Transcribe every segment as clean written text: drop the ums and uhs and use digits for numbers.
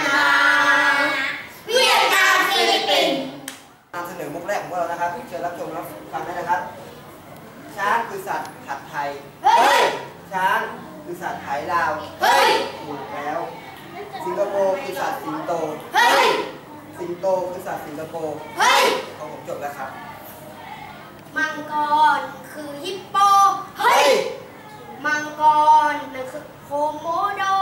นาเวียดนามฟิลิปปินส์นำเสนอมุกแรกของพวกเรานะครับเชิญรับชมรับฟังได้นะครับช้างคือสัตว์ผัดไทยเฮ้ยช้างคือสัตว์ไทยลาวเฮ้ยถูกแล้วสิงคโปร์คือสัตว์สิงโตเฮ้ยสิงโตคือสัตว์สิงคโปร์เฮ้ยของผมจบแล้วครับมังกรคือฮิปโปเฮ้ยมังกรนั่นคือโคโมโด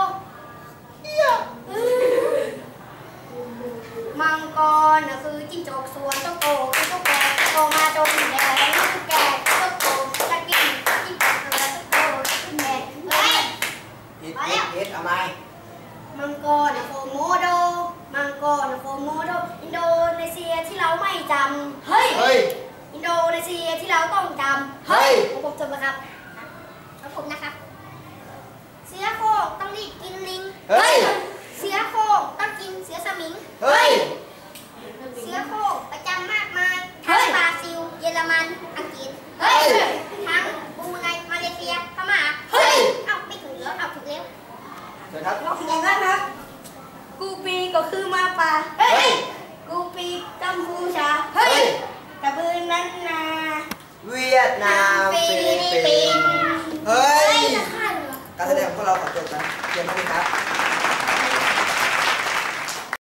มังกรนั่นคือจิ้งจอกสวนตัวโตคือตัวแก่โตมาจนแก่แล้วคือแก่ตัวโตตะกี้จิ้งจอกเสือตัวโตคือแก่เฮ้ยฮิตเอาไหมมังกรโคโมโดมังกรโคโมโดอินโดนีเซียที่เราไม่จำเฮ้ยอินโดนีเซียที่เราต้องจำเฮ้ยผมจบแล้วครับแล้วผมนะครับเสือโคร่งต้องรีบกินลิงเฮ้ยเสือโคร่งต้องกินเสือสมิงเฮ้ยเสือโคร่งประจำมากมายทั้งบราซิลเยอรมันอังกฤษเฮ้ยทั้งบรูไนมาเลเซียพม่าเฮ้ยเอาไม่ถึงแล้วเอาถึงแล้วเชิญครับอย่างนั้นครับกูปีก็คือมาป่าเฮ้ยกูปีกัมพูชาเฮ้ยกระบือนั้นนาเวียดนามฟิลิปปินส์เฮ้ยการแสดงของพวกเราขอจบนะเชิญครับ